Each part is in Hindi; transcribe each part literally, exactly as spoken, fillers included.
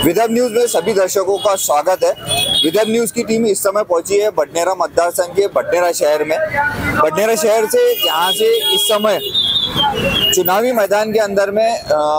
विदर्भ न्यूज में सभी दर्शकों का स्वागत है। विदर्भ न्यूज की टीम इस समय पहुंची है बडनेरा मतदार संघ के बडनेरा शहर में। बडनेरा शहर से जहां से इस समय चुनावी मैदान के अंदर में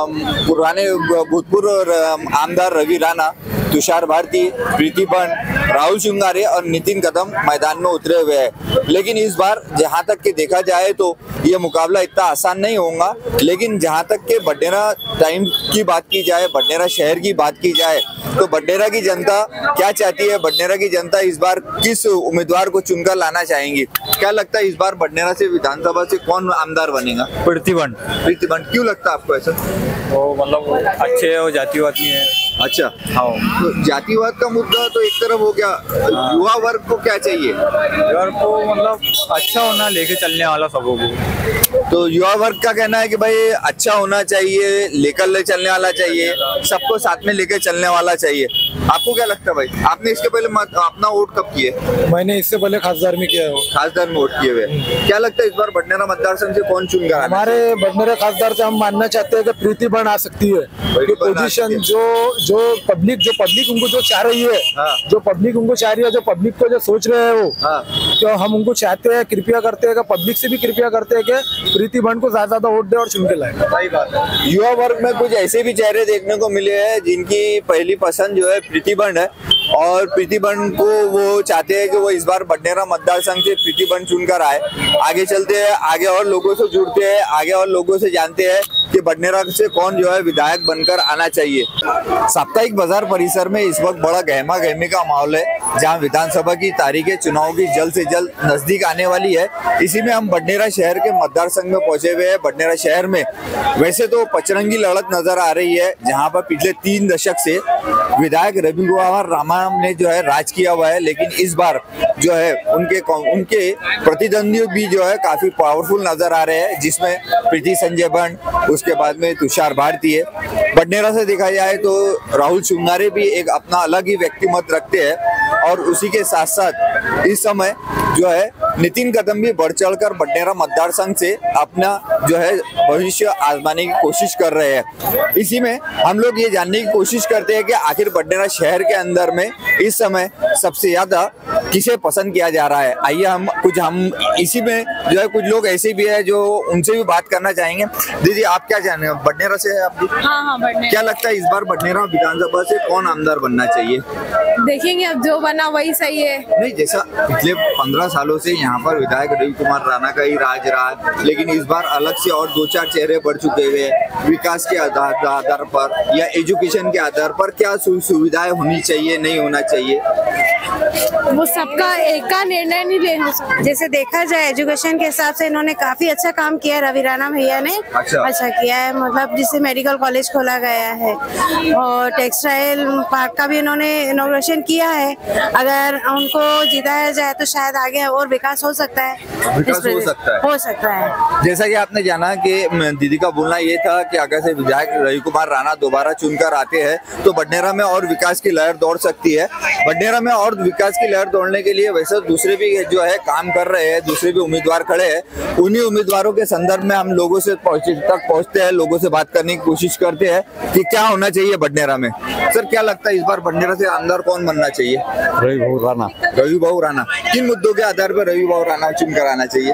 पुराने भूतपूर्व आमदार रवि राणा, तुषार भारती, प्रीति बन, राहुल चुंगारे और नितिन कदम मैदान में उतरे हुए हैं। लेकिन इस बार जहां तक के देखा जाए तो ये मुकाबला इतना आसान नहीं होगा। लेकिन जहां तक के बडनेरा टाइम की बात की जाए, बडनेरा शहर की बात की जाए तो बडनेरा की जनता क्या चाहती है, बडनेरा की जनता इस बार किस उम्मीदवार को चुनकर लाना चाहेंगी? क्या लगता है इस बार बडनेरा से विधानसभा से कौन आमदार बनेगा? प्रीति बन। प्रीति बन, क्यों लगता है आपको ऐसा? वो मतलब अच्छे है, वो जातिवादी है। अच्छा, हाँ। तो जातिवाद का मुद्दा तो एक तरफ हो गया, युवा वर्ग को क्या चाहिए? युवा को मतलब अच्छा होना, लेके चलने वाला सबों को। तो युवा वर्ग का कहना है कि भाई अच्छा होना चाहिए, लेकर ले चलने वाला चाहिए, सबको साथ में लेकर चलने वाला चाहिए। आपको क्या लगता है भाई? आपने इसके पहले अपना वोट कब किए? मैंने इससे पहले खासदार में किया है। खासदार में वोट किए हुए। क्या लगता है इस बार बडनेरा मतदार संघ से कौन चुनकर? हमारे बडनेरा खासदार से हम मानना चाहते हैं कि प्रीति बन आ सकती है। पोजीशन जो जो पब्लिक जो पब्लिक उनको जो चाह रही है, हाँ। जो पब्लिक उनको चाह रही है, जो पब्लिक को जो सोच रहे हैं वो, हाँ। तो हम उनको चाहते हैं, कृपया करते हैं, पब्लिक से भी कृपया करते हैं कि प्रीति बन को ज्यादा ज्यादा वोट दे और चुन के लाए। सही बात है। युवा वर्ग में कुछ ऐसे भी चेहरे देखने को मिले हैं जिनकी पहली पसंद जो है प्रीति बन है और प्रीति बन को वो चाहते हैं कि वो इस बार बडनेरा मतदार संघ से प्रीति बन चुनकर आए। आगे चलते हैं, आगे और लोगों से जुड़ते हैं, आगे और लोगों से जानते हैं कि बडनेरा से कौन जो है विधायक बनकर आना चाहिए। साप्ताहिक बाजार परिसर में इस वक्त बड़ा गहमा गहमी का माहौल है, जहां विधानसभा की तारीखें चुनाव की जल्द से जल्द नजदीक आने वाली है। इसी में हम बडनेरा शहर के मतदार संघ में पहुंचे हुए हैं। बडनेरा शहर में वैसे तो पचरंगी लड़त नजर आ रही है, जहां पर पिछले तीन दशक से विधायक रवि कुमार राणा ने जो है राज किया हुआ है, लेकिन इस बार जो है उनके उनके प्रतिद्वंदी भी जो है काफी पावरफुल नजर आ रहे हैं, जिसमें प्रीति संजय बन, उसके बाद में तुषार भारती है। बडनेरा से देखा जाए तो राहुल चुंगारे भी एक अपना अलग ही व्यक्तिमत रखते हैं और उसी के साथ साथ इस समय जो है नितिन कदम भी बढ़ चढ़कर बडनेरा मतदार संघ से अपना जो है भविष्य आजमाने की कोशिश कर रहे हैं। इसी में हम लोग ये जानने की कोशिश करते हैं कि आखिर बडनेरा शहर के अंदर में इस समय सबसे ज्यादा किसे पसंद किया जा रहा है। आइए हम कुछ हम इसी में जो है कुछ लोग ऐसे भी है जो उनसे भी बात करना चाहेंगे। दीदी, आप क्या जाने, बडनेरा से है आप भी? हाँ हाँ, बडनेरा। क्या लगता है इस बार बडनेरा विधानसभा से कौन आमदार बनना चाहिए? देखेंगे, अब जो बना वही सही है। नहीं, जैसा पिछले पंद्रह सालों से यहाँ पर विधायक रवि कुमार राणा का ही राज रहा है, लेकिन इस बार अलग से और दो चार चेहरे बढ़ चुके हुए हैं। विकास के आधार आधार पर या एजुकेशन के आधार पर क्या सुविधाएं होनी चाहिए, नहीं होना चाहिए, वो सबका एक का निर्णय नहीं ले हो सकता। जैसे देखा जाए एजुकेशन के हिसाब से इन्होंने काफी अच्छा काम किया है, रवि राणा भैया ने अच्छा, अच्छा किया है। मतलब जिससे मेडिकल कॉलेज खोला गया है और टेक्सटाइल पार्क का भी इन्होंने इनॉग्रेशन किया है। अगर उनको जिताया जाए तो शायद आगे और विकास हो सकता है। विकास हो सकता है हो सकता है जैसा कि आपने जाना कि दीदी का बोलना ये था कि अगर से विधायक रवि कुमार राणा दोबारा चुनकर आते हैं तो बडनेरा में और विकास की लहर दौड़ सकती है। बडनेरा में और विकास की लहर दौड़ने के लिए वैसे दूसरे भी जो है काम कर रहे हैं, दूसरे भी उम्मीदवार खड़े हैं। उन्हीं उम्मीदवारों के संदर्भ में हम लोगों से तक पहुंचते हैं, लोगों से बात करने की कोशिश करते हैं कि क्या होना चाहिए बडनेरा में। सर, क्या लगता है इस बार बडनेरा से आमदार कौन बनना चाहिए? रवि भाऊ राणा। रवि भाऊ राणा। किन मुद्दों के आधार पर रवि भाऊ राणा चुनकर आना चाहिए?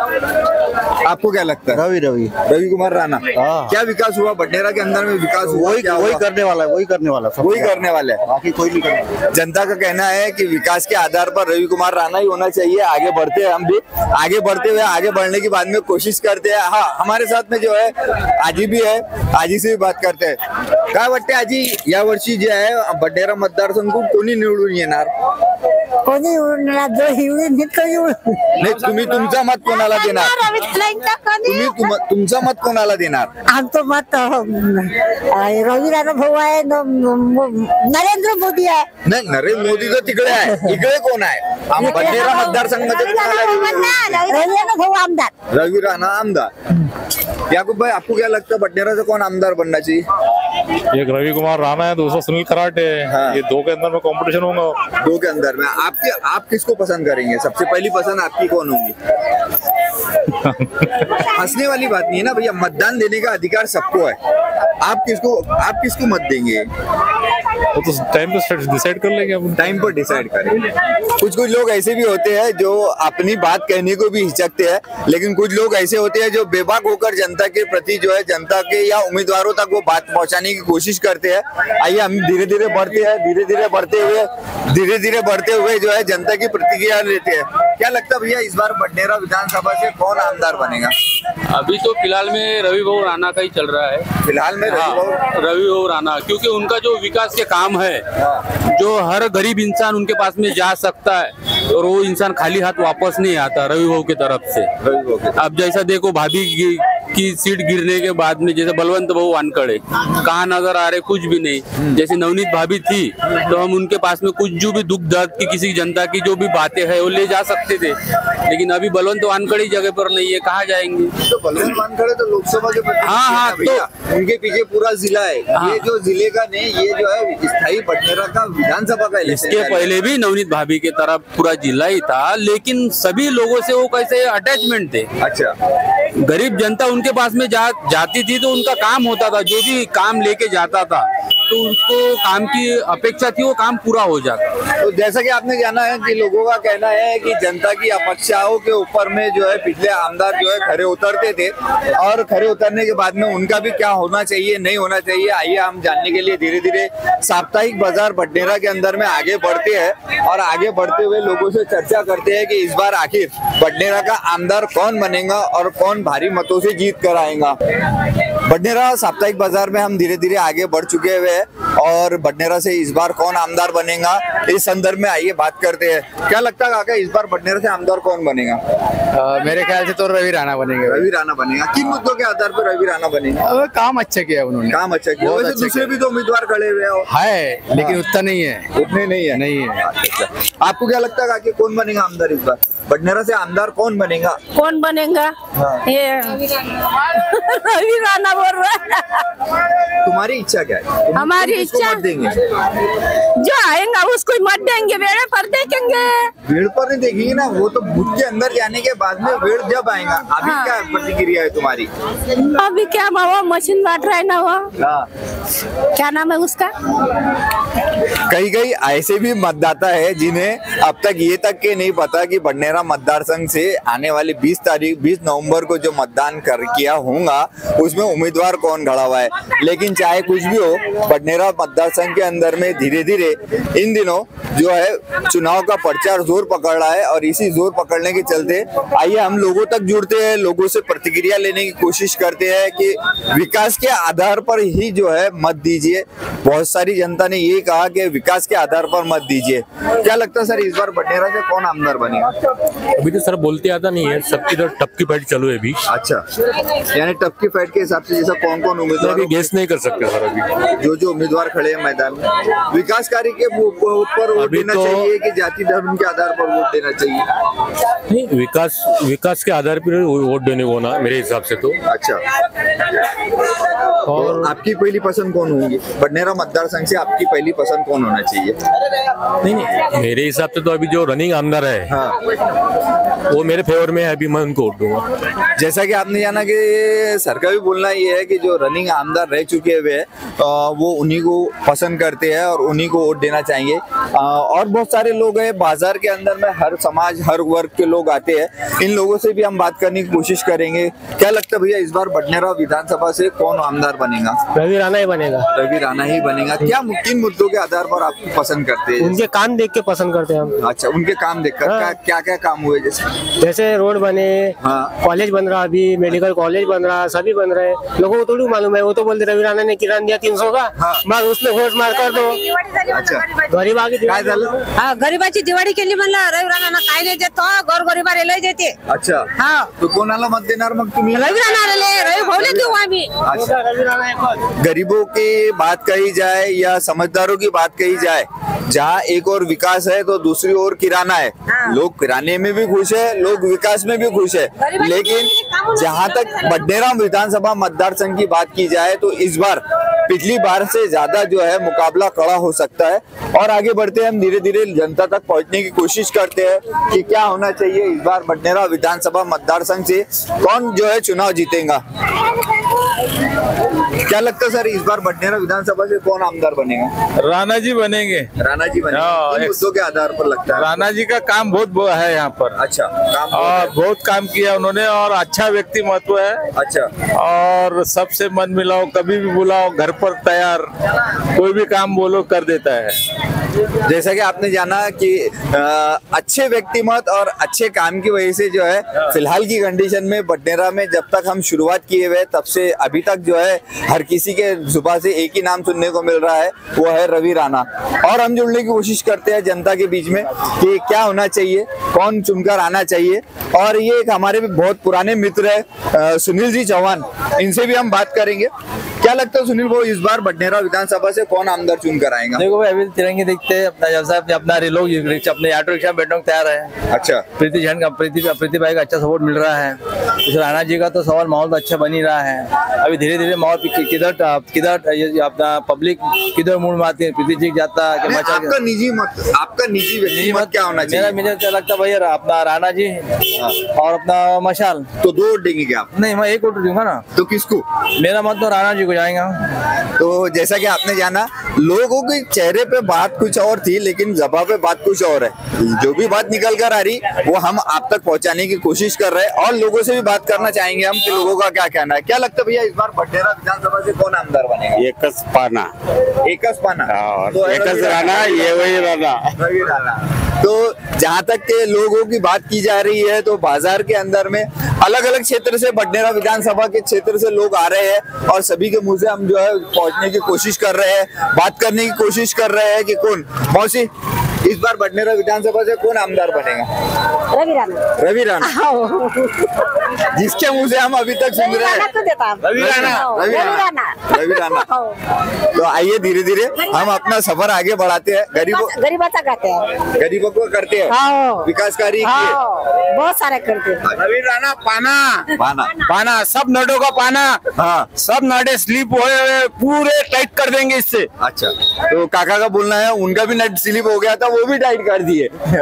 आपको क्या लगता है? रवि रवि रवि कुमार राणा। क्या विकास हुआ बडनेरा के अंदर में? विकास हुआ, वही वही करने वाला है, वही करने वाला वही करने वाला है, बाकी कोई नहीं करने। जनता का कहना है कि विकास के आधार पर रवि कुमार राणा ही होना चाहिए। आगे बढ़ते हैं, हम भी आगे बढ़ते हुए आगे बढ़ने की बाद में कोशिश करते हैं। हाँ, हमारे साथ में जो है आजी भी है, आजी से भी बात करते हैं। काय वाटते आजी, या वर्षी जे आहे बडनेरा मतदारसंघ कोणी निवडून येणार? कोणी जो निवडून नाही, तुम्ही तुमचं मत कोणाला देणार? तुम्ही तुमचं मत कोणाला देणार? आमचं मत रवि राणा भाऊ आहे, नरेंद्र मोदी आहे. नाही, नरेंद्र मोदी तर तिकडे आहे, इकडे कोण आहे? बडनेरा मतदारसंघामध्ये रवि राणा भाऊ आमदार. रवि राणा आमदार। याकूब भाई, आपको क्या लगता है बडनेरा से कौन आमदार बनना चाहिए? एक रवि कुमार राणा है, दूसरा सुनील कराटे है। हाँ। ये दो के अंदर में कंपटीशन होगा। दो के अंदर में आपके आप किसको पसंद करेंगे? सबसे पहली पसंद आपकी कौन होगी? हंसने वाली बात नहीं है ना भैया, मतदान देने का अधिकार सबको है। आप किसको आप किसको मत देंगे? वो तो टाइम पे डिसाइड कर लेंगे अपन। टाइम पर डिसाइड करेंगे। कुछ कुछ लोग ऐसे भी होते हैं जो अपनी बात कहने को भी हिचकते हैं, लेकिन कुछ लोग ऐसे होते हैं जो बेबाक होकर जनता के प्रति जो है जनता के या उम्मीदवारों तक वो बात पहुंचाने की कोशिश करते हैं। आइए हम धीरे धीरे बढ़ते हैं, धीरे धीरे बढ़ते हुए धीरे धीरे बढ़ते हुए जो है जनता की प्रतिक्रिया लेते हैं। क्या लगता है भैया, इस बार बडनेरा विधानसभा से कौन आमदार बनेगा? अभी तो फिलहाल में रवि भाऊ राणा का ही चल रहा है। फिलहाल में रवि भाऊ रवि भाऊ राणा, क्योंकि उनका जो विकास के काम है, जो हर गरीब इंसान उनके पास में जा सकता है और वो इंसान खाली हाथ वापस नहीं आता रवि भाऊ की तरफ से। अब जैसा देखो भाभी की, की सीट गिरने के बाद में जैसे बलवंत भाऊ वानखड़े कहाँ नजर आ रहे, कुछ भी नहीं। जैसे नवनीत भाभी थी तो हम उनके पास में कुछ जो भी दुख दर्द की किसी जनता की जो भी बातें है वो ले जा सकते थे, लेकिन अभी बलवंत वानखड़े जगह पर नहीं है, कहाँ जाएंगे? तो बलवंत वानखड़े तो लोकसभा के प्रतिनिधि हाँ हाँ हैं भैया, तो उनके पीछे पूरा जिला है। हाँ। ये जो जिले का नहीं, ये जो है स्थायी बडनेरा का विधानसभा का इलेक्शन। इसके पहले भी नवनीत भाभी की तरफ पूरा जिला ही था, लेकिन सभी लोगों से वो कैसे अटैचमेंट थे। अच्छा, गरीब जनता उनके पास में जा, जाती थी तो उनका काम होता था, जो भी काम लेके जाता था तो उसको काम की अपेक्षा थी, वो काम पूरा हो जाता। तो जैसा कि आपने जाना है कि लोगों का कहना है कि जनता की अपेक्षाओं के ऊपर में जो है पिछले आमदार जो है खड़े उतरते थे, और खड़े उतरने के बाद में उनका भी क्या होना चाहिए नहीं होना चाहिए, आइए हम जानने के लिए धीरे धीरे साप्ताहिक बाजार बडनेरा के अंदर में आगे बढ़ते हैं और आगे बढ़ते हुए लोगों से चर्चा करते हैं कि इस बार आखिर बडनेरा का आमदार कौन बनेगा और कौन भारी मतों से जीत कर आएगा। बडनेरा साप्ताहिक बाजार में हम धीरे धीरे आगे बढ़ चुके हुए हैं और बडनेरा से इस बार कौन आमदार बनेगा इस संदर्भ में आइए बात करते हैं। क्या लगता है काका, इस बार बडनेरा से आमदार कौन बनेगा? आ, मेरे ख्याल से तो रवि राणा बनेंगे। रवि राणा बनेगा। किन मुद्दों के आधार पर रवि राणा बनेगा? अब काम अच्छा किया उन्होंने, काम अच्छा किया। बहुत वैसे अच्छा दूसरे भी तो उम्मीदवार खड़े हुए हैं, है लेकिन उतना नहीं है, उतने नहीं है नहीं है। अच्छा, आपको क्या लगता है काकी, कौन बनेगा आमदार इस बार? बडनेरा से आमदार कौन बनेगा? कौन बनेगा? हाँ। ये रवि राणा बोल रहा है। तुम्हारी इच्छा क्या है? तुम हमारी किसको इच्छा मत देंगे? जो आएगा उसको ही मत देंगे, वेड़े पर देखेंगे। भीड़ पर नहीं देखेंगे ना, वो तो बूथ के अंदर जाने के बाद में भीड़ जब आएगा। अभी हाँ। क्या प्रतिक्रिया है तुम्हारी? अभी क्या वो मशीन बांट रहा है ना, वो हाँ। क्या नाम है उसका? कई कई ऐसे भी मतदाता है जिन्हें अब तक ये तक के नहीं पता कि बडनेरा मतदार संघ से आने वाली बीस तारीख बीस नवंबर को जो मतदान कर किया होगा उसमें उम्मीदवार कौन खड़ा हुआ है। लेकिन चाहे कुछ भी हो, बडनेरा मतदार संघ के अंदर में धीरे धीरे इन दिनों जो है चुनाव का प्रचार जोर पकड़ रहा है और इसी जोर पकड़ने के चलते आइए हम लोगों तक जुड़ते हैं, लोगों से प्रतिक्रिया लेने की कोशिश करते हैं कि विकास के आधार पर ही जो है मत दीजिए। बहुत सारी जनता ने ये कहा कि विकास के आधार पर मत दीजिए। क्या लगता है सर, इस बार बडनेरा से कौन आमदार बनेगा? अभी तो सर बोलते आता नहीं है, सबकी तो टपकी फाइट चालू है अभी। अच्छा, यानी टपकी फाइट के हिसाब से जैसा कौन कौन उम्मीदवार अभी गेस नहीं कर सकते सर अभी। जो जो उम्मीदवार खड़े हैं मैदान में, विकास कार्य के ऊपर वोट देना तो, चाहिए कि जाति धर्म के आधार पर वोट देना चाहिए? नहीं, विकास विकास के आधार पर वोट देने को ना मेरे हिसाब से तो। अच्छा, और तो आपकी पहली पसंद कौन होगी? बडनेरा मतदार संघ से आपकी पहली पसंद कौन होना चाहिए? नहीं नहीं, मेरे हिसाब से तो अभी जो रनिंग आमदार है हाँ, वो मेरे फेवर में है, अभी मैं उनको वोट दूंगा। जैसा कि आपने जाना कि सर का भी बोलना ये है कि जो रनिंग आमदार रह चुके हुए हैं वो उन्हीं को पसंद करते हैं और उन्हीं को वोट देना चाहिए। और बहुत सारे लोग हैं बाजार के अंदर में, हर समाज हर वर्ग के लोग आते हैं, इन लोगों से भी हम बात करने की कोशिश करेंगे। क्या लगता है भैया, इस बार बडनेरा विधानसभा से कौन आमदार बनेगा? रवि राणा ही बनेगा। रवि राणा ही बनेगा। क्या किन मुद्दों के आधार पर आप पसंद करते हैं? उनके काम देख के पसंद करते हैं हम। अच्छा, उनके काम देखकर हाँ। क्या क्या क्या काम हुए? जैसे जैसे रोड बने, हाँ। कॉलेज बन रहा, अभी मेडिकल कॉलेज बन रहा, सभी बन रहे। लोगों को थोड़ी मालूम है, वो तो बोलते रवि राणा ने किरान दिया तीन सौ का, हाँ। बस उसने घोष मार कर दो। अच्छा, गरीबाची काय झालं? हा, गरीबाची दिवाळी केली म्हणलं रवि राणा काय नाही देतो, गोर गरीबाला लय देते। अच्छा, हा, तो कोणाला मत देणार मग तुम्ही? रवि राणाला रवि भाऊले देऊ आम्ही। अच्छा, रवि राणा एकच। गरीबों की बात कही जाए या समझदारों की बात कही जाए, जहाँ एक और विकास है तो दूसरी ओर किराना है। हाँ। लोग किराने में भी खुश है, लोग विकास में भी खुश है, लेकिन जहाँ तक बडनेरा विधानसभा मतदार संघ की बात की जाए तो इस बार पिछली बार से ज्यादा जो है मुकाबला कड़ा हो सकता है। और आगे बढ़ते हैं हम, धीरे धीरे जनता तक पहुंचने की कोशिश करते हैं कि क्या होना चाहिए इस बार बडनेरा विधानसभा मतदार संघ से कौन जो है चुनाव जीतेगा। क्या लगता है सर, इस बार बडनेरा विधानसभा से कौन आमदार बनेगा? राणा जी बनेंगे। राणा जी बनेंगे। किन मुद्दों के आधार पर लगता है? राणा जी का काम बहुत वो है यहाँ पर। अच्छा, काम और बहुत काम किया उन्होंने और अच्छा व्यक्ति महत्व है। अच्छा, और सबसे मन मिलाओ, कभी भी बुलाओ, घर पर तैयार, कोई भी काम बोलो कर देता है। जैसा कि आपने जाना कि आ, अच्छे व्यक्तिमत और अच्छे काम की वजह से जो है फिलहाल की कंडीशन में बडनेरा में जब तक हम शुरुआत किए हुए तब से अभी तक जो है हर किसी के जुबान से एक ही नाम सुनने को मिल रहा है, वो है रवि राणा। और हम जुड़ने की कोशिश करते हैं जनता के बीच में कि क्या होना चाहिए, कौन चुनकर आना चाहिए। और ये एक हमारे भी बहुत पुराने मित्र है सुनील जी चौहान, इनसे भी हम बात करेंगे। क्या लगता है सुनील वो इस बार बडनेरा विधानसभा से कौन आमदार चुनकर आएगा? देखो भाई, अभी तिरंगे देखते हैं अपना जब साहब अपना लोग अपने ऑटो रिक्शा बैठने को तैयार है। अच्छा, प्रीति जैन का प्रीति प्रीति भाई का अच्छा सपोर्ट मिल रहा है। इस राणा जी का तो सवाल माहौल तो अच्छा बन ही रहा है। अभी धीरे धीरे माहौल किधर किधर अपना पब्लिक किधर मूड में आती है, प्रीति जी जाता है। आपका निजी मत, आपका निजी निजी मत क्या होना चाहिए? मेरा मुझे लगता है भैया अपना राणा जी और अपना मशाल। तो दो वोट देंगे क्या आप? नहीं, मैं एक वोट दूंगा ना। तो किसको? मेरा मत तो राणा जी को जाएगा। तो जैसा कि आपने जाना, लोगों के चेहरे पे बात कुछ और थी लेकिन जबान पे बात कुछ और है। जो भी बात निकल कर आ रही वो हम आप तक पहुंचाने की कोशिश कर रहे हैं और लोगों से भी बात करना चाहेंगे हम कि लोगों का क्या कहना है। क्या लगता है भैया इस बार बडनेरा विधानसभा से कौन आमदार बनेगा? एकस पाना। एकस पाना तो एकस राणा, ये वही राणा, रवि राणा। तो जहाँ तक के लोगों की बात की जा रही है तो बाजार के अंदर में अलग अलग क्षेत्र से बडनेरा विधानसभा के क्षेत्र से लोग आ रहे हैं और सभी के मुंह से हम जो है पहुंचने की कोशिश कर रहे हैं, बात करने की कोशिश कर रहे हैं कि कौन। मौसी, इस बार बडनेरा विधानसभा से कौन आमदार बनेगा? रवि राणा। रवि राणा, जिसके मुंह से हम अभी तक सुन रहे हैं रवि राणा, रवि राणा, रवि राणा। तो आइए धीरे धीरे हम अपना सफर आगे बढ़ाते हैं। गरीबों गरीबों का करते हैं, गरीबों को करते हैं, विकास कार्य बहुत सारे करते हैं। रवि राणा पाना पाना पाना सब नडों का पाना। हाँ, सब नाडे स्लिप हुए पूरे टाइट कर देंगे इससे। अच्छा, तो काका का बोलना है उनका भी नट स्लिप हो गया था, वो भी टाइट कर दिए।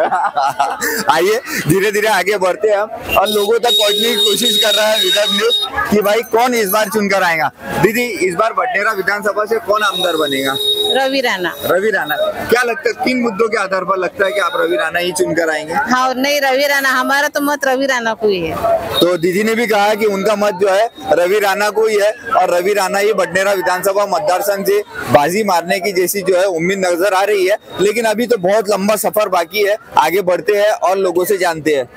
आइए धीरे धीरे आगे बढ़ते हैं हम और लोगों तक पहुंचने की कोशिश कर रहा है विदर्भ न्यूज कि भाई कौन इस बार चुनकर आएगा। दीदी, इस बार बडनेरा विधानसभा से कौन आमदार बनेगा? रवि राणा। रवि राणा। क्या लगता है किन मुद्दों के आधार पर लगता है कि आप रवि राणा ही चुनकर आएंगे? हाँ, नहीं रवि राणा, हमारा तो मत रवि राणा को ही है। तो दीदी ने भी कहा कि उनका मत जो है रवि राणा को ही है और रवि राणा ही बडनेरा विधानसभा मतदार संघ से बाजी मारने की जैसी जो है उम्मीद नजर आ रही है। लेकिन अभी तो बहुत लंबा सफर बाकी है, आगे बढ़ते हैं और लोगों से जानते हैं।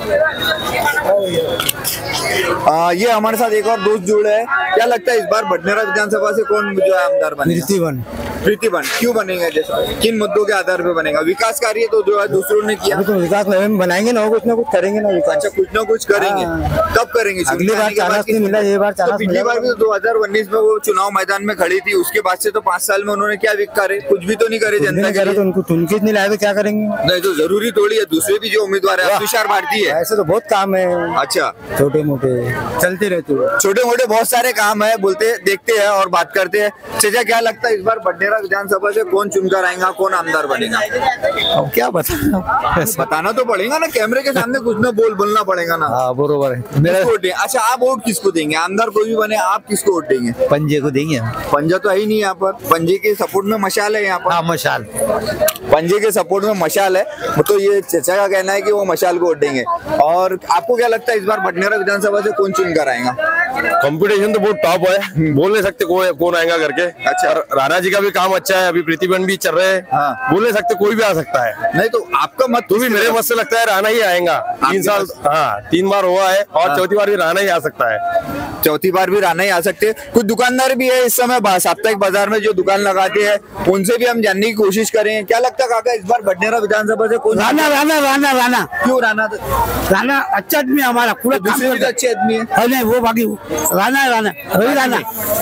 आ, ये हमारे साथ एक और दोस्त जुड़े हैं। क्या लगता है इस बार बडनेरा विधानसभा से कौन जो है आमदार बनेगा? प्रीतिबन। प्रीतिबन क्यों बनेगा? जैसा किन मुद्दों के आधार पे बनेगा? विकास कार्य तो जो है दूसरों ने किया, तो विकास में बनाएंगे ना, कुछ ना कुछ करेंगे ना विकास। अच्छा, कुछ ना कुछ करेंगे। कब करेंगे? अगली बार चांस नहीं मिला, ये बार चांस पिछली बार भी दो हजार उन्नीस में वो चुनाव मैदान में खड़ी थी, उसके बाद से तो पाँच साल में उन्होंने क्या करे? कुछ भी तो नहीं करे जनता के लिए। उनको चुनके नहीं लाए तो क्या करेंगे? नहीं तो जरूरी थोड़ी है, दूसरे भी जो उम्मीदवार है, तुषार भारती है, ऐसे तो बहुत काम है। अच्छा, छोटे मोटे चलते रहते हैं, छोटे मोटे बहुत सारे काम है, बोलते देखते हैं और बात करते हैं। चाचा, क्या लगता है इस बार बडनेरा विधानसभा से कौन चुनकर आएगा, कौन आमदार बनेगा? अब क्या बताना, बताना तो पड़ेगा ना, कैमरे के सामने कुछ ना बोल बोलना पड़ेगा ना। हाँ, बरोबर है। मेरा अच्छा, आप वोट किसको देंगे? आमदार कोई भी बने, आप किसको वोट देंगे? पंजे को देंगे। पंजा तो है ही नहीं यहाँ पर, पंजे के सपोर्ट में मशाल है यहाँ पर। हाँ, मशाल, पंजे के सपोर्ट में मशाल है, तो ये चचा का कहना है कि वो मशाल को वोट देंगे। और आपको क्या लगता है इस बार बडनेरा विधानसभा से कौन चुनकर आएगा? कंपटीशन तो बहुत टॉप है, बोल नहीं सकते कौन कौन आएगा करके। अच्छा, और राणा जी का भी काम अच्छा है, अभी प्रीतिबन भी चल रहे हैं। हाँ। बोल नहीं सकते, कोई भी आ सकता है। नहीं तो आपका मत तो भी मेरे मत से लगता है राणा ही आएगा। तीन साल, हाँ, तीन बार हुआ है और हाँ। चौथी बार भी राणा ही आ सकता है। चौथी बार भी राणा ही आ सकते हैं। कुछ दुकानदार भी है इस समय साप्ताहिक बाजार में जो दुकान लगाते हैं, उनसे भी हम जानने की कोशिश करें। क्या लगता है काका इस बार बडनेरा विधानसभा से कौन? राणा राणा राणा राणा क्यों राणा? राणा अच्छा आदमी है हमारा, पूरा दूसरे भी अच्छे आदमी है। नहीं, वो बाकी राणा राणा रवि राणा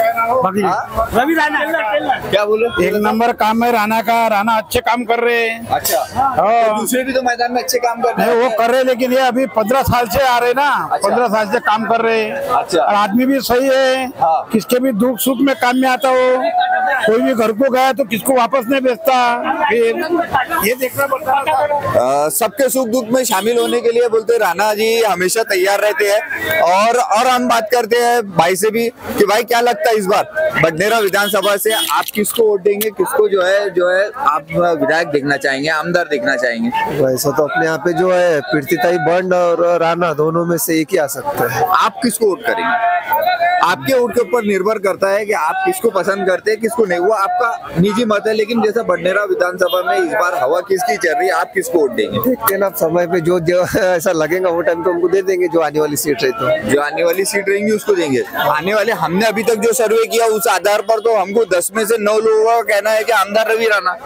रवि राणा क्या बोलो? एक नंबर काम है राणा का। राणा अच्छे काम कर रहे हैं। अच्छा, तो दूसरे भी तो मैदान में अच्छे काम कर रहे हैं। वो कर रहे हैं, लेकिन ये अभी पंद्रह साल से आ रहे ना। अच्छा। पंद्रह साल से काम कर रहे हैं। अच्छा। और आदमी भी सही है। हाँ। किसके भी दुख सुख में काम में आता हो। कोई भी घर को गया तो किसको वापस नहीं भेजता। फिर ये देखना पड़ता है। सबके सुख दुख में शामिल होने के लिए बोलते राणा जी हमेशा तैयार रहते हैं। और और हम बात करते हैं भाई से भी कि भाई क्या लगता है इस बार बडनेरा विधानसभा से आप किसको वोट देंगे, किसको जो है जो है आप विधायक देखना चाहेंगे, आमदार देखना चाहेंगे? वैसा तो अपने यहाँ पे जो है प्रीतिताई बंड और राणा दोनों में से एक ही आ सकता है। आप किसको वोट करेंगे? आपके वोट के ऊपर निर्भर करता है कि आप किसको पसंद करते हैं, किसको नहीं। वो आपका निजी मत है, लेकिन जैसा बडनेरा विधानसभा में इस बार हवा किसकी चल रही है, आप किसको वोट देंगे? देखते ना समय पे जो जो ऐसा लगेगा वो टाइम पे हमको दे देंगे। जो आने वाली सीट रही तो जो आने वाली सीट रहेंगी उसको देंगे। आने वाले हमने अभी तक जो सर्वे किया उस आधार पर तो हमको दस में से नौ लोगों का कहना है कि आमदार रवि राणा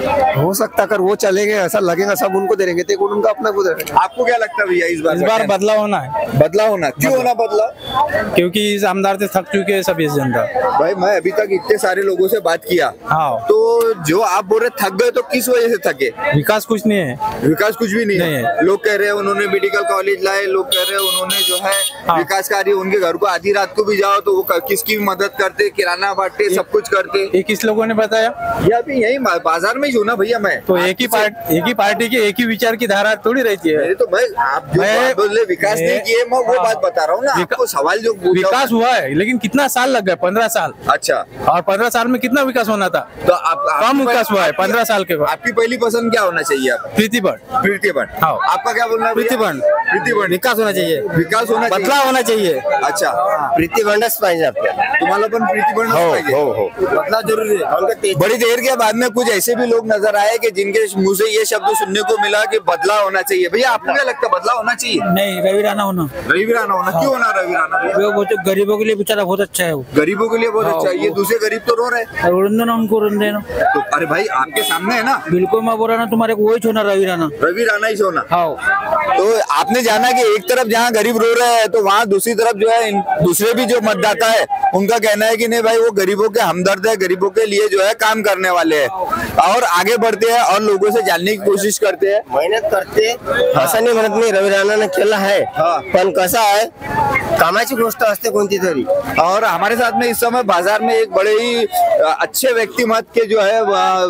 हो सकता। अगर वो चलेंगे ऐसा लगेगा सब उनको दे देंगे, तो उनका अपना को दे देंगे। आपको क्या लगता है भैया इस बार? इस बार बदलाव होना है। बदलाव होना, क्यों होना बदलाव? क्योंकि इस आमदार से थक चुके हैं सभी जनता। भाई मैं अभी तक इतने सारे लोगों से बात किया। हाँ। तो जो आप बोल रहे थक गए, तो किस वजह से थके? विकास कुछ नहीं है। विकास कुछ भी नहीं, नहीं है, है। लोग कह रहे हैं उन्होंने मेडिकल कॉलेज लाए, लोग कह रहे हैं उन्होंने जो है हाँ। विकास कार्य, उनके घर को आधी रात को भी जाओ तो वो किसकी मदद करते, किराना बांटते, सब कुछ करते। ये किस लोगों ने बताया? ये अभी यही बाजार में ही सुना भैया मैं। तो एक ही पार्टी एक ही पार्टी की एक ही विचार की धारा थोड़ी रहती है। तो भाई आप जो बात बोले विकास नहीं किए, मैं वो बात बता रहा हूँ ना। आपको सवाल जो विकास हुआ है, लेकिन कितना साल लग गए? पंद्रह साल। अच्छा। और पंद्रह साल में कितना विकास होना था? तो आप कम विकास हुआ है पंद्रह साल के बाद। आपकी पहली पसंद क्या होना चाहिए? आप प्रीति बंड। प्रीति बंड। हाँ। आपका क्या बोलना है? प्रीति बंड। प्रीति बंड। विकास होना चाहिए। विकास होना चाहिए, बदलाव होना चाहिए। अच्छा, प्रीति बंडच पाहिजे आपल्याला। तुम्हाला पण प्रीति बंड पाहिजे। हो हो बदलाव जरूरी है। बड़ी देर के बाद में कुछ ऐसे भी लोग नजर आए कि जिनके मुंह से ये शब्द सुनने को मिला कि बदलाव होना चाहिए। भैया आपको क्या लगता है बदलाव होना चाहिए? नहीं, रवि राणा होना। रवि राणा होना, क्यों होना रवि राणा? वो तो गरीबों के लिए बेचारा बहुत अच्छा है। वो गरीबों के लिए बहुत अच्छा है। ये दूसरे गरीब तो रो रहे हैं। उड़न ना उनको उड़न देना। तो अरे भाई आपके सामने है ना। बिल्कुल मैं बोल रहा ना, तुम्हारे को वही छोना रवि राणा। रवि राणा ही छोना। हाँ। तो आपने जाना कि एक तरफ जहाँ गरीब रो रहे हैं तो वहाँ दूसरी तरफ जो है दूसरे भी जो मतदाता है उनका कहना है कि नहीं भाई वो गरीबों के हमदर्द है, गरीबों के लिए जो है काम करने वाले हैं। और आगे बढ़ते हैं और लोगों से जानने की कोशिश करते हैं, मेहनत करते। असं नाही म्हणत नाही, रवि राणाने केलं आहे, पण कसं आहे कामाची गोष्ट असते कोणती तरी। और हमारे साथ में इस समय बाजार में एक बड़े ही अच्छे व्यक्तिमत के जो है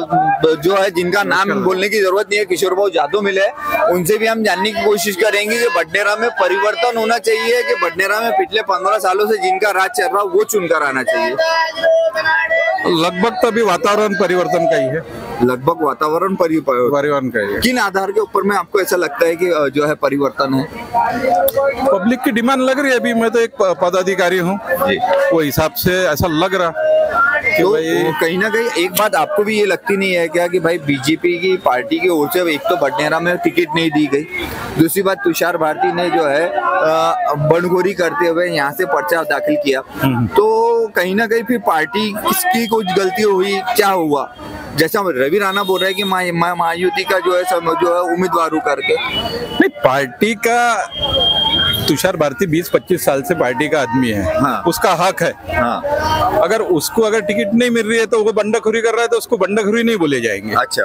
जो है जिनका नाम बोलने की जरूरत नहीं है, किशोर भाऊ जादव मिले। उनसे भी हम जानने की कोशिश करेंगे कि बडनेरा में परिवर्तन होना चाहिए कि बडनेरा में पिछले पंद्रह सालों से जिनका राज चल रहा है वो चुनकर आना चाहिए। लगभग तो अभी वातावरण परिवर्तन का ही है। लगभग वातावरण परिवर्तन का ही है। किन आधार के ऊपर में आपको ऐसा लगता है कि जो है परिवर्तन है? पब्लिक की डिमांड लग रही है। अभी मैं तो एक पदाधिकारी हूँ, वो हिसाब से ऐसा लग रहा कि तो भाई कहीं ना कहीं एक बात आपको भी ये लगती नहीं है क्या कि भाई बीजेपी की पार्टी की ओर से एक तो बडनेरा में टिकट नहीं दी गई, दूसरी बात तुषार भारती ने जो है बंडखोरी करते हुए यहाँ से पर्चा दाखिल किया, तो कहीं ना कहीं फिर पार्टी किसकी कुछ गलती हुई, क्या हुआ? जैसा रवि राणा बोल रहा है कि महायुति का जो है जो है उम्मीदवार करके नहीं, पार्टी का तुषार भारती बीस पच्चीस साल से पार्टी का आदमी है। हाँ। उसका हक है। हाँ। अगर उसको अगर टिकट नहीं मिल रही है तो वो बंडाखोरी कर रहा है तो उसको बंडाखोरी नहीं बोले जाएंगे। अच्छा।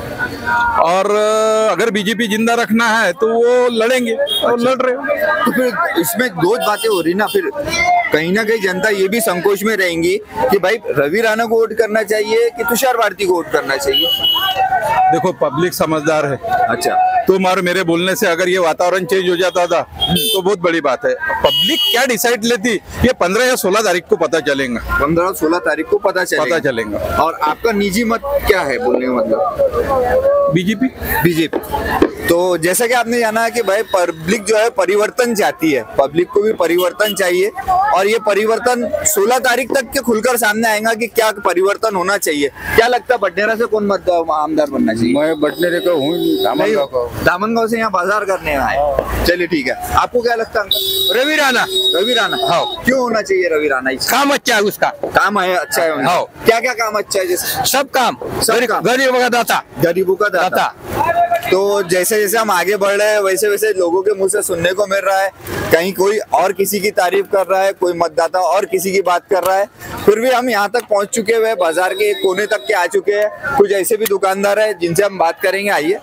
और अगर बीजेपी जिंदा रखना है तो वो लड़ेंगे और अच्छा। लड़ रहे हो तो फिर इसमें दो बातें हो रही ना, फिर कहीं ना कहीं जनता ये भी संकोच में रहेंगी कि भाई रवि राणा को वोट करना चाहिए कि तुषार भारती को वोट करना चाहिए। देखो पब्लिक समझदार है। अच्छा। तुम और मेरे बोलने से अगर ये वातावरण चेंज हो जाता था तो बहुत बड़ी बात है। पब्लिक क्या डिसाइड लेती ये पंद्रह या सोलह तारीख को पता चलेगा। पंद्रह सोलह तारीख को पता चलेगा। पता चलेगा। और आपका निजी मत क्या है बोलने का मतलब? बीजेपी। बीजेपी। तो जैसा कि आपने जाना है कि भाई पब्लिक जो है परिवर्तन चाहती है, पब्लिक को भी परिवर्तन चाहिए और ये परिवर्तन सोलह तारीख तक के खुलकर सामने आएगा कि क्या परिवर्तन होना चाहिए। क्या लगता है बडनेरा से कौन मत आमदार बनना चाहिए? मैं बडनेरे का हूँ, दामनगांव का। दामनगांव से यहाँ बाजार करने आए। चलिए ठीक है, आपको क्या लगता है? रवि राणा। रवि राणा। हाँ। क्यों होना चाहिए रवि राणा? काम अच्छा है उसका। काम है अच्छा है। हाँ। क्या क्या काम अच्छा है? जैसे सब काम, सब काम। गरीबों का दाता। गरीबों का दाता। तो जैसे जैसे हम आगे बढ़ रहे हैं वैसे वैसे लोगों के मुंह से सुनने को मिल रहा है, कहीं कोई और किसी की तारीफ कर रहा है, कोई मतदाता और किसी की बात कर रहा है। फिर भी हम यहाँ तक पहुँच चुके हुए हैं, बाजार के एक कोने तक के आ चुके हैं। कुछ ऐसे भी दुकानदार है जिनसे हम बात करेंगे, आइए।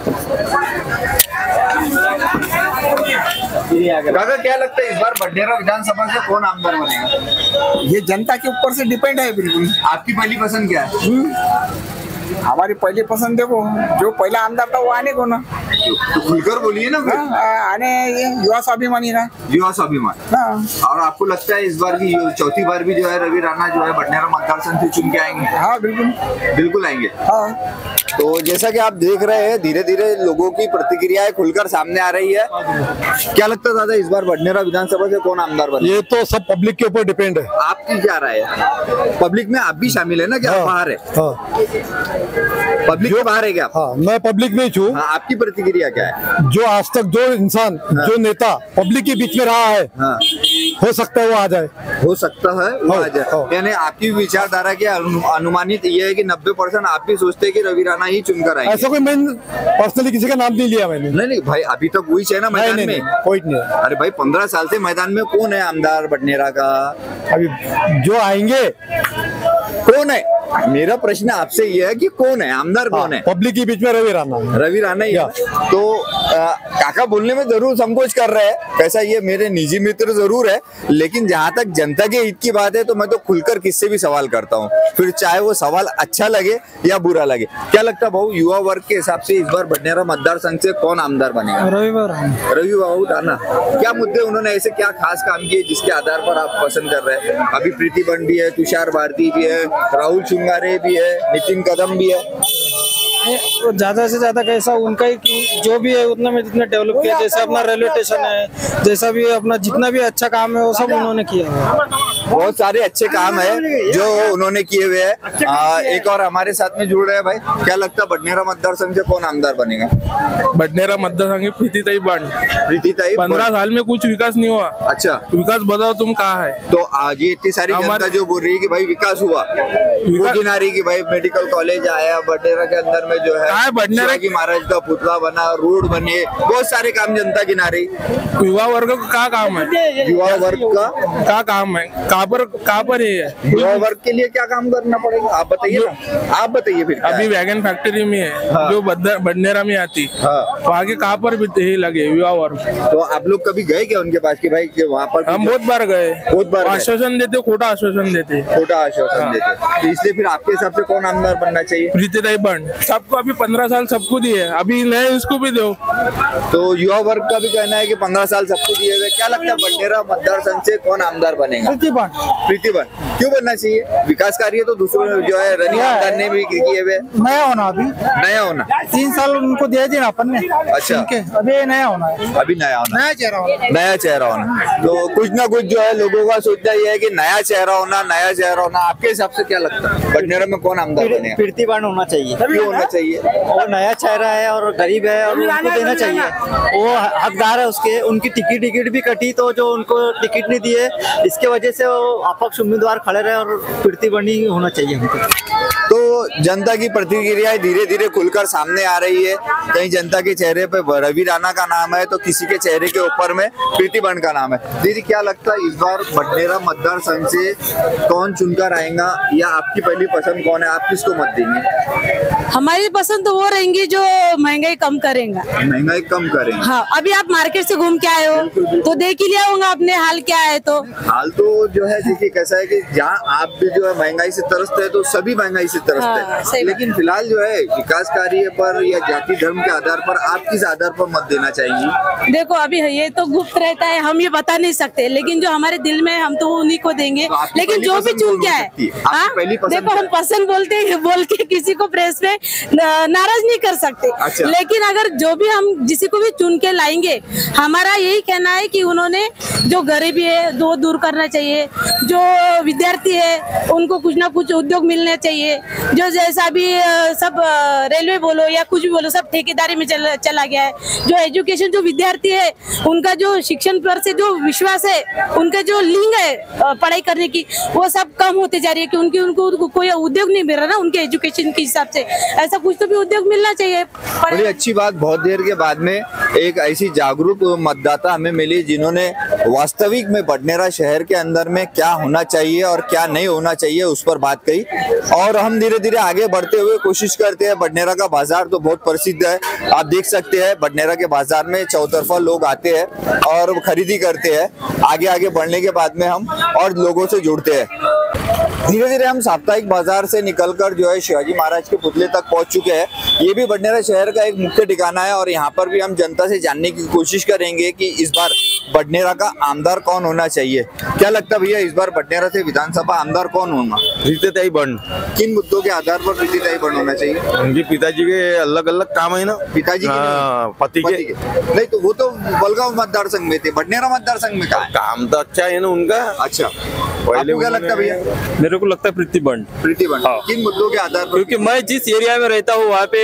दादा क्या लगता है इस बार बडनेरा विधानसभा से कौन आमदार बनेगा? ये जनता के ऊपर से डिपेंड है बिल्कुल। आपकी पहली पसंद क्या है? हमारी पहली पसंद देखो, जो पहला आमदार था वो आने को ना, तो खुलकर बोलिए ना। आने ये युवा स्वाभिमानी ना, युवा स्वाभिमान। हाँ। और आपको लगता है इस बार की चौथी बार भी जो है रवि राणा जो है बडनेरा मतदार संघ से चुन के आएंगे? हाँ बिल्कुल, बिल्कुल आएंगे। हाँ। तो जैसा कि आप देख रहे हैं धीरे धीरे लोगों की प्रतिक्रियाएं खुलकर सामने आ रही है। क्या लगता है दादा इस बार बडनेरा विधानसभा से कौन आमदार बने? ये तो सब पब्लिक के ऊपर डिपेंड है। आपकी क्या राय है? पब्लिक में आप भी शामिल है ना? क्या हाँ, बाहर है? हाँ। पब्लिक के बाहर है क्या? हाँ, मैं पब्लिक में हूँ। हाँ, आपकी प्रतिक्रिया क्या है? जो आज तक जो इंसान हाँ। जो नेता पब्लिक के बीच में रहा है, हाँ। हो सकता है वो आ जाए। हो सकता है वो आ जाए। यानी आपकी विचारधारा के अनुमानित ये है कि नब्बे परसेंट आप भी सोचते हैं कि रवि राणा ही चुनकर आएंगे? ऐसा कोई मैंने पर्सनली किसी का नाम नहीं लिया मैंने। नहीं नहीं भाई, अभी तक वही है ना मैदान नहीं, में? नहीं, कोई नहीं। अरे भाई पंद्रह साल से मैदान में कौन है आमदार बडनेरा का? अभी जो आएंगे कौन है? मेरा प्रश्न आपसे ये है कि कौन है आमदार? कौन है पब्लिक के बीच में? रवि राणा। रवि राणा ही है। तो आ, काका बोलने में जरूर संकोच कर रहे हैं, कैसा ये मेरे निजी मित्र जरूर है, लेकिन जहाँ तक जनता के हित की बात है तो मैं तो खुलकर किससे भी सवाल करता हूँ, फिर चाहे वो सवाल अच्छा लगे या बुरा लगे। क्या लगता है भाऊ, युवा वर्ग के हिसाब से इस बार बडनेरा मतदार संघ से कौन आमदार बनेगा? रवि राणा। रवि बाबू राणा। क्या मुद्दे उन्होंने ऐसे क्या खास काम किए जिसके आधार पर आप पसंद कर रहे हैं? अभी प्रीति बन भी है, तुषार भारती भी है, राहुल चुंगारे भी है, नितिन कदम भी है। ज्यादा से ज्यादा कैसा उनका ही जो भी है उतना में जितना डेवलप किया, जैसे अपना रेलवे स्टेशन है, जैसा भी अपना जितना भी अच्छा काम है वो सब उन्होंने किया है। बहुत सारे अच्छे काम है जो उन्होंने किए हुए हैं। एक और हमारे साथ में जुड़ रहे हैं भाई, क्या लगता है बडनेरा मतदार संघ से कौन आमदार बनेगा? बडनेरा मतदार संघ प्रीतिताई बंड। प्रीतिताई पंद्रह साल में कुछ विकास नहीं हुआ। अच्छा, विकास बताओ तुम कहाँ है? तो आज ये इतनी सारी जनता जो बोल रही है कि भाई विकास हुआ, वो गिना रही कि भाई मेडिकल कॉलेज आया बडनेरा के अंदर में, जो है बडनेरा की महाराज का पुतला बना, रोड बने, बहुत सारे काम जनता गिना रही। युवा वर्ग का क्या काम है? युवा वर्ग का क्या काम है? कहाँ पर कहाँ पर है? युवा वर्ग के लिए क्या काम करना पड़ेगा आप बताइए ना, आप बताइए फिर। अभी वैगन फैक्ट्री में है। हाँ। जो बडनेरा में आती। हाँ। तो आगे कहाँ पर भी लगे युवा वर्ग? तो आप लोग कभी गए क्या उनके पास कि भाई कि वहाँ पर? हम बहुत बार गए। बहुत बार आश्वासन देते, खोटा आश्वासन देते खोटा आश्वासन देते। तो इसलिए फिर आपके हिसाब से कौन आमदार बनना चाहिए? प्रीतिताई बंड। सबको अभी पंद्रह साल सबको दिए, अभी नए उसको भी दो। तो युवा वर्ग का भी कहना है कि पंद्रह साल सबको दिए हुए। क्या लगता है बडनेरा मतदार संघ से कौन आमदार बनेगा? प्रीतिबन। प्रीतिबन क्यों बनना चाहिए? विकास कार्य तो दूसरों जो है रनी आमदार ने भी किए हुए। नया होना, अभी नया होना। तीन साल उनको दे दिया अपन ने। अच्छा, अभी नया होना है। अभी नया होना, नया चेहरा होना, नया चेहरा होना। तो कुछ ना कुछ जो है लोगों का सोचना ये है कि नया चेहरा होना, नया चेहरा होना। आपके हिसाब से क्या लगता है बडनेरा में कौन आमदार बनेगा? प्रीतिबन होना चाहिए। क्यों होना चाहिए? और नया चेहरा है और गरीब है और उनको देना चाहिए, वो हकदार है उसके। उनकी टिकट टिकट भी कटी तो जो उनको टिकट नहीं दिए इसके वजह से वो अपक्ष उम्मीदवार खड़े रहे और प्रीतिबन ही होना चाहिए हमको। तो जनता की प्रतिक्रियाएं धीरे धीरे खुलकर सामने आ रही है। कहीं जनता के चेहरे पे रवि राणा का नाम है तो किसी के चेहरे के ऊपर में प्रीतिबन का नाम है। दीदी क्या लगता है इस बार बडनेरा मतदार संघ से कौन चुनकर आएगा या आपकी पहली पसंद कौन है? आप किसको मत देंगे? हमारी पसंद तो वो रहेंगी जो महंगाई कम करेगा। महंगाई कम करेंगे। हाँ, अभी आप मार्केट से घूम के आए हो तो देख ही लिया होगा आपने हाल क्या है। तो हाल तो जो है देखिए कैसा है कि जहाँ आप भी जो है महंगाई से तरसते हैं तो सभी महंगाई से तरसते हैं। हाँ, लेकिन फिलहाल जो है विकास कार्य पर या जाति धर्म के आधार पर आप किस आधार पर मत देना चाहेंगी? देखो अभी ये तो गुप्त रहता है, हम ये बता नहीं सकते, लेकिन जो हमारे दिल में हम तो उन्हीं को देंगे। तो लेकिन जो भी चुन के आए, देखो हम पसंद बोलते हैं, बोल के किसी को प्रेस में नाराज नहीं कर सकते। अच्छा। लेकिन अगर जो भी हम किसी को भी चुन के लाएंगे, हमारा यही कहना है कि उन्होंने जो गरीबी है वो दूर करना चाहिए, जो विद्यार्थी है उनको कुछ ना कुछ उद्योग मिलना चाहिए, जो जैसा भी सब रेलवे बोलो या कुछ भी बोलो सब ठेकेदारी में चल, चला गया है। जो एजुकेशन जो विद्यार्थी है उनका जो शिक्षण पर से जो विश्वास है, उनका जो लिंग है पढ़ाई करने की, वो सब कम होते जा रही है कि उनकी उनको, उनको कोई उद्योग नहीं मिल रहा ना उनके एजुकेशन के हिसाब से। ऐसा कुछ तो भी उद्योग मिलना चाहिए। बड़ी अच्छी बात, बहुत देर के बाद में एक ऐसी जागरूक मतदाता हमें मिली जिन्होंने वास्तविक में बडनेरा शहर के अंदर में क्या होना चाहिए और क्या नहीं होना चाहिए उस पर बात कही। और हम धीरे धीरे आगे बढ़ते हुए कोशिश करते हैं। बडनेरा का बाजार तो बहुत प्रसिद्ध है, आप देख सकते हैं बडनेरा के बाजार में चौतरफा लोग आते हैं और खरीदी करते हैं। आगे आगे बढ़ने के बाद में हम और लोगों से जुड़ते हैं। धीरे धीरे हम साप्ताहिक बाजार से निकलकर जो है शिवाजी महाराज के पुतले तक पहुंच चुके हैं। ये भी बडनेरा शहर का एक मुख्य ठिकाना है और यहाँ पर भी हम जनता से जानने की कोशिश करेंगे कि इस बार बडनेरा का आमदार कौन होना चाहिए। क्या लगता है भैया, इस बार बडनेरा से विधानसभा आमदार कौन होगा? प्रीतिताई बंड। किन मुद्दों के आधार पर प्रीतिताई बंड होना चाहिए? उनके पिताजी के अलग अलग काम है ना। पिताजी के पति के नहीं, तो वो तो बलगांव मतदार संघ में थे, बडनेरा मतदार संघ में कहा काम तो अच्छा है ना उनका। अच्छा, आपको क्या लगता है भैया? मेरे को लगता है प्रीति बंड। प्रीति बंड। हाँ। किन मुद्दों के आधार पर? क्योंकि मैं जिस एरिया में रहता हूँ वहाँ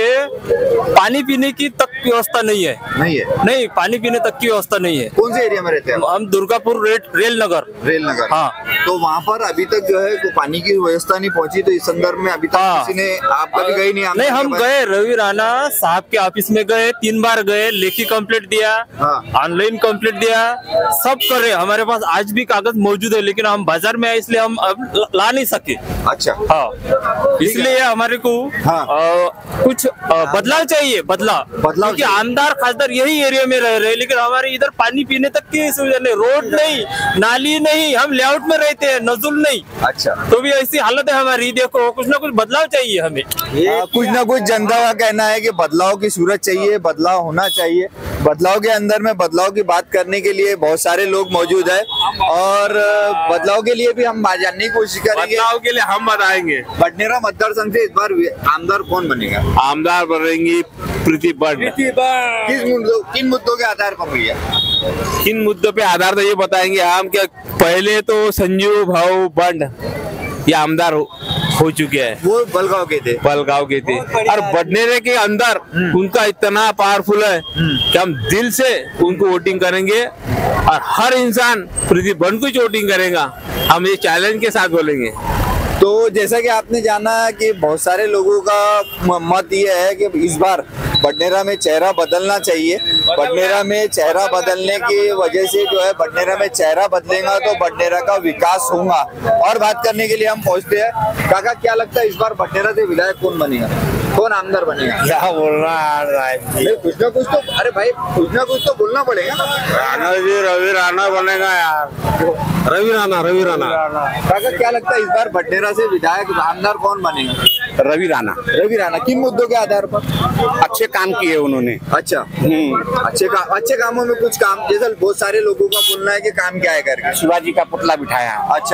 पे पानी पीने की तक व्यवस्था नहीं है। नहीं है? नहीं, पानी पीने तक की व्यवस्था नहीं है। कौन से एरिया में रहते हैं? हम दुर्गापुर रेल नगर। रेल नगर। हाँ, तो वहाँ पर अभी तक जो है तो पानी की व्यवस्था नहीं पहुँची, तो इस संदर्भ में अभी तक हाँ। किसी ने, आप कभी गए नहीं? नहीं, हम गए, रवि राणा साहब के ऑफिस में गए, तीन बार गए, लेखी कंप्लेंट दिया, ऑनलाइन कंप्लेंट दिया, सब करे। हमारे पास आज भी कागज मौजूद है, लेकिन हम बाजार में आए इसलिए हम अब ला नहीं सके। अच्छा, हाँ, इसलिए हमारे को हाँ। आ, कुछ आ, बदलाव चाहिए। बदलाव बदलाव क्योंकि आमदार खासदार यही एरिया में रह रहे, लेकिन हमारे इधर पानी पीने तक की सुविधा नहीं, रोड नहीं, नाली नहीं, हम लेआउट में रहते हैं, नजुल नहीं। अच्छा, तो भी ऐसी हालत है हमारी। देखो, कुछ ना कुछ बदलाव चाहिए हमें। आ, कुछ ना कुछ जनता का कहना है कि बदलाव की सूरत चाहिए, बदलाव होना चाहिए। बदलाव के अंदर में बदलाव की बात करने के लिए बहुत सारे लोग मौजूद है और बदलाव के लिए भी हम जानने की कोशिश करेंगे। बदलाव के लिए हम बताएंगे। बडनेरा मतदार संघ से इस बार आमदार कौन बनेगा? आमदार बनेंगी प्रीति बंड। किस मुद्दों किन मुद्दों के आधार पर भैया? किन मुद्दों पे आधार तो ये बताएंगे हम। क्या पहले तो संजीव भाऊ बंड ये आमदार हो, हो चुके हैं। वो बलगांव के थे। बलगांव के थे और बडनेरे के अंदर उनका इतना पावरफुल है कि हम दिल से उनको वोटिंग करेंगे और हर इंसान प्रीति बंड को वोटिंग करेगा। हम ये चैलेंज के साथ बोलेंगे। तो जैसा कि आपने जाना कि बहुत सारे लोगों का मत ये है कि इस बार बडनेरा में चेहरा बदलना चाहिए। बडनेरा में चेहरा बदलने की वजह से जो है बडनेरा में चेहरा बदलेगा तो बडनेरा का विकास होगा। और बात करने के लिए हम पहुंचते हैं। काका, क्या लगता है इस बार बडनेरा से विधायक कौन बनेगा, कौन आमदार बनेगा? क्या बोल रहा है? कुछ ना कुछ तो, अरे भाई कुछ ना कुछ तो बोलना पड़ेगा ना। राणा जी, रवि राणा बनेगा यार। रवि राणा, रवि राणा। काका, क्या लगता है इस बार बडनेरा से विधायक आमदार कौन बनेगा? रवि राणा। रवि राणा। किन मुद्दों के आधार पर? अच्छे काम किए उन्होंने। अच्छा, अच्छे का अच्छे कामों में कुछ काम, जैसे बहुत सारे लोगों का बोलना है कि काम क्या है करके? शिवाजी का पुतला बिठाया। अच्छा,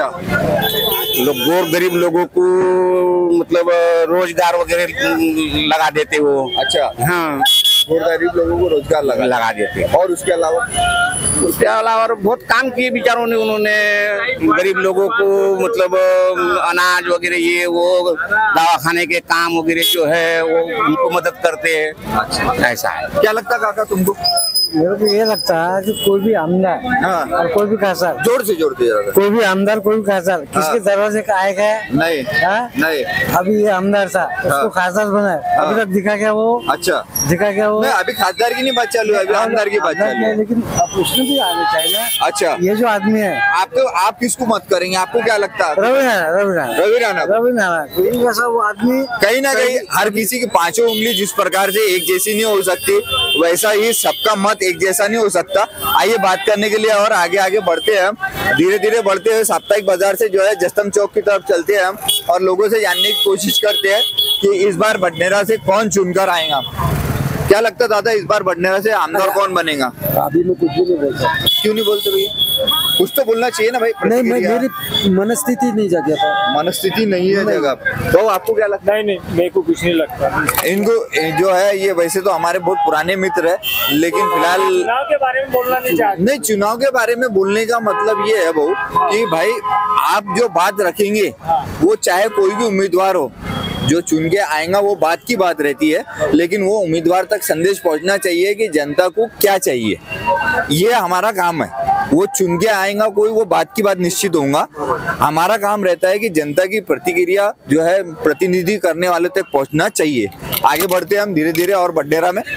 लोग गोर गरीब लोगों को मतलब रोजगार वगैरह लगा देते वो। अच्छा, हाँ, गोर गरीब लोगों को रोजगार लगा लगा देते। और उसके अलावा उसके अलावा बहुत काम किए बेचारों ने। उन्होंने गरीब लोगों को मतलब अनाज वगैरह ये वो दवाखाने के काम वगैरह जो है वो उनको मदद करते हैं। अच्छा, ऐसा है। क्या लगता है काका तुमको? मेरे को ये लगता है कि कोई भी आमदार हाँ। और कोई भी खासदार, जोर से जोर से कोई भी आमदार कोई भी खासदार किसके दरवाजे का आएगा नहीं नहीं। अभी ये आमदार था, उसको खासदार बना है, अभी तक दिखा क्या वो? अच्छा, दिखा क्या वो? नहीं, अभी खासदार की नहीं बात चालू है, अभी आमदार की बात चालू है। लेकिन अब उसमें भी आना चाहिए ना। अच्छा, ये जो आदमी है, आप तो आप किसको मत करेंगे? आपको क्या लगता है? रवि राणा। रवि राणा रवि राणा रवि राणा कोई कैसा वो आदमी, कहीं ना कहीं हर किसी की पांचों उंगली जिस प्रकार से एक जैसी नहीं हो सकती, वैसा ही सबका मत एक जैसा नहीं हो सकता। आइए बात करने के लिए और आगे आगे बढ़ते हैं। हम धीरे धीरे बढ़ते हुए साप्ताहिक बाजार से जो है जस्तम चौक की तरफ चलते हैं हम और लोगों से जानने की कोशिश करते हैं कि इस बार बडनेरा से कौन चुनकर आएगा। क्या लगता है दादा, इस बार बडनेरा से आमदार कौन बनेगा? अभी मैं कुछ भी नहीं बोलता। क्यों नहीं बोलते भैया? कुछ तो बोलना चाहिए ना भाई। नहीं, मैं मेरी मनस्थिति नहीं जगह पर। मनस्थिति नहीं है जगह। तो आपको क्या लगता है? नहीं नहीं, मेरे को कुछ नहीं लगता। इनको जो है ये वैसे तो हमारे बहुत पुराने मित्र है, लेकिन फिलहाल चुनाव के बारे में बोलना नहीं चाहते। नहीं, चुनाव के बारे में बोलने का मतलब ये है बहू कि भाई आप जो बात रखेंगे वो चाहे कोई भी उम्मीदवार हो, जो चुन के आएगा वो बात की बात रहती है, लेकिन वो उम्मीदवार तक संदेश पहुंचना चाहिए कि जनता को क्या चाहिए, ये हमारा काम है। वो चुन के आएगा कोई, वो बात की बात निश्चित होगा। हमारा काम रहता है कि जनता की प्रतिक्रिया जो है प्रतिनिधि करने वाले तक पहुंचना चाहिए। आगे बढ़ते हैं हम धीरे धीरे और बडनेरा में।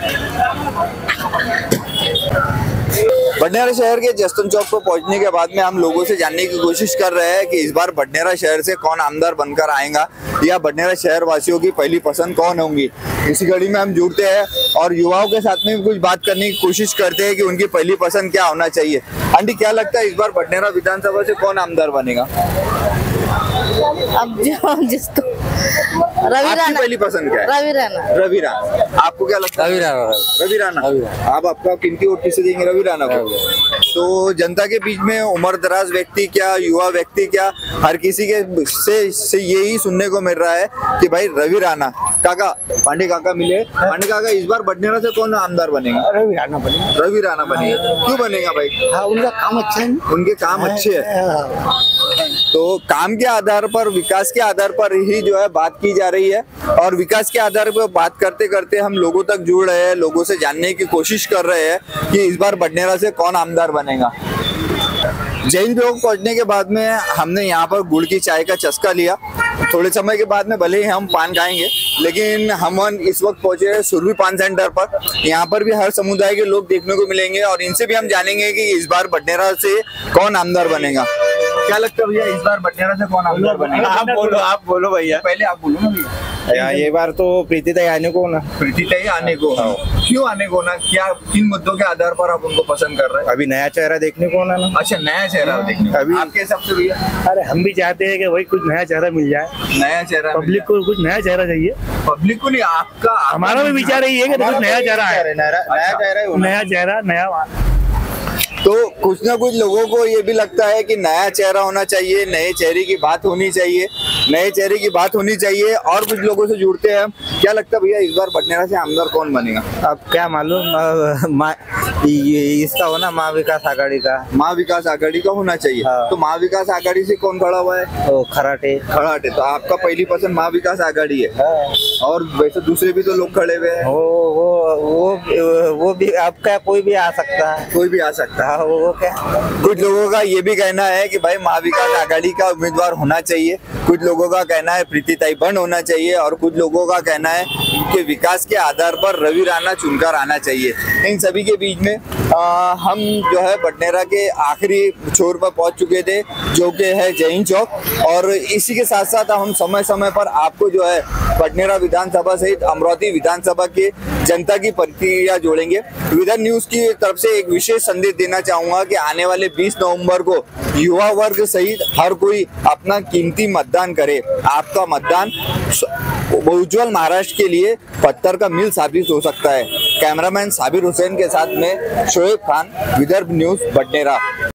बडनेरा शहर के जस्तन चौक पर पहुंचने के बाद में हम लोगों से जानने की कोशिश कर रहे हैं कि इस बार बडनेरा शहर से कौन आमदार बनकर आएगा या बडनेरा शहर वासियों की पहली पसंद कौन होंगी। इसी कड़ी में हम जुड़ते हैं और युवाओं के साथ में कुछ बात करने की कोशिश करते हैं कि उनकी पहली पसंद क्या होना चाहिए। आंटी, क्या लगता है इस बार बडनेरा विधानसभा से कौन आमदार बनेगा? अब जो जिसको रवि राणा। पहली पसंद क्या है? रवि राणा। रवि राणा। आपको क्या लगता है? रवि राणा। रवि राणा। आप आपका कीमती वोट किसे देंगे? रवि राणा को। तो जनता के बीच में उम्र दराज व्यक्ति क्या, युवा व्यक्ति क्या, हर किसी के से, से यही सुनने को मिल रहा है कि भाई रवि राणा। काका, पांडे काका मिले। पांडे काका, इस बार बडनेरा से कौन आमदार बनेगा? रवि राणा बनेगा। रवि राणा बनेगा। क्यों बनेगा भाई? हाँ, उनका काम अच्छा है। उनके काम अच्छे है। तो काम के आधार पर, विकास के आधार पर ही जो है बात की जा रही है और विकास के आधार पर बात करते करते हम लोगों तक जुड़ रहे हैं, लोगों से जानने की कोशिश कर रहे हैं कि इस बार बडनेरा से कौन आमदार बनेगा। जैन चौक पहुंचने के बाद में हमने यहाँ पर गुड़ की चाय का चस्का लिया। थोड़े समय के बाद में भले ही हम पान खाएंगे, लेकिन हम इस वक्त पहुंचे हैं सुरभि पान सेंटर पर। यहाँ पर भी हर समुदाय के लोग देखने को मिलेंगे और इनसे भी हम जानेंगे कि इस बार बडनेरा से कौन आमदार बनेगा। क्या लगता है भैया, इस बार बडनेरा से कौन आमदार बनेगा? आप बोलो, आप बोलो भैया। पहले आप बोलो ना भैया। ये बार तो प्रीतिताई आने को ना। प्रीतिताई आने को। क्यों आने को ना? क्या किन मुद्दों के आधार पर आप उनको पसंद कर रहे हैं? अभी नया चेहरा देखने को ना ना। अच्छा, नया चेहरा देखने अभी आपके हिसाब से भैया? अरे हम भी चाहते हैं कि वही कुछ नया चेहरा मिल जाए। नया चेहरा पब्लिक को कुछ नया चेहरा चाहिए। पब्लिक को नहीं, आपका हमारा भी विचार यही है कि कुछ नया चेहरा है। नया चेहरा नया चेहरा नया। तो कुछ ना कुछ लोगों को ये भी लगता है कि नया चेहरा होना चाहिए, नए चेहरे की बात होनी चाहिए, नए चेहरे की बात होनी चाहिए। और कुछ लोगों से जुड़ते हैं। क्या लगता है भैया, इस बार बडनेरा से आमदार कौन बनेगा? अब क्या मालूम, इसका हो ना महा विकास आघाड़ी का। महा विकास आघाड़ी का होना चाहिए। हाँ। तो महा विकास आघाड़ी से कौन खड़ा हुआ है? तो खराटे। खराटे। तो आपका पहली पसंद महा विकास आघाड़ी है। हाँ। और वैसे दूसरे भी तो लोग खड़े हुए हैं। वो वो वो वो भी आपका कोई भी आ सकता है। कोई भी आ सकता है। हाँ, वो क्या, कुछ लोगों का ये भी कहना है कि भाई महा विकास आघाड़ी का उम्मीदवार होना चाहिए, कुछ लोगों का कहना है प्रीतिताई बंड होना चाहिए और कुछ लोगों का कहना है कि विकास के आधार पर रवि राणा चुनकर आना चाहिए। इन सभी के बीच में आ, हम जो है बडनेरा के आखिरी छोर पर पहुंच चुके थे, जो कि है जैन चौक। और इसी के साथ साथ हम समय समय पर आपको जो है बडनेरा विधानसभा सहित अमरावती विधानसभा के जनता की प्रतिक्रिया जोड़ेंगे। विदर्भ न्यूज की तरफ से एक विशेष संदेश देना चाहूंगा कि आने वाले बीस नवंबर को युवा वर्ग सहित हर कोई अपना कीमती मतदान करे। आपका मतदान उज्जवल महाराष्ट्र के लिए पत्थर का मील साबित हो सकता है। कैमरामैन साबिर हुसैन के साथ में शोएब खान, विदर्भ न्यूज, बडनेरा।